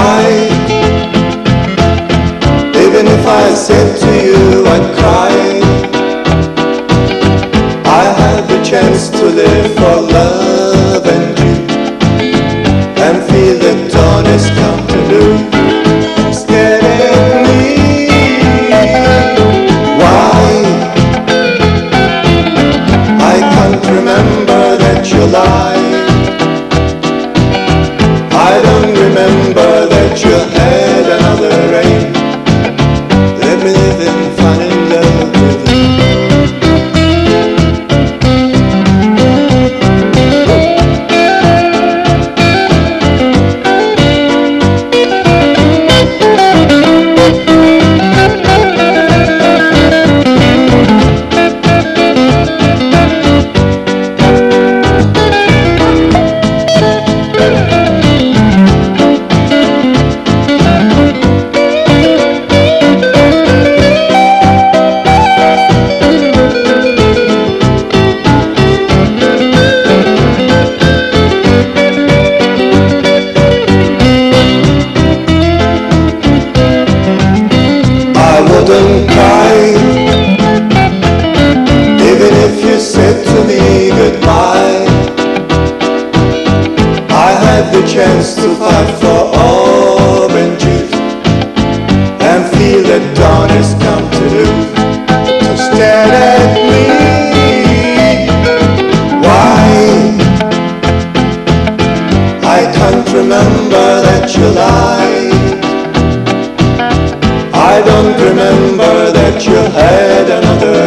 cry. Even if I said to you I'd cry, I had the chance to live for love and you, and feel that dawn has come to do. Scared at me. Why? I can't remember that you lied. I don't remember that you had another aim. Let me live in fun and love with you. I wouldn't cry, even if you said to me goodbye. I had the chance to fight for orange juice, and feel that dawn has come to do. So stare at me. Why? I can't remember that you lied. I don't remember that you had another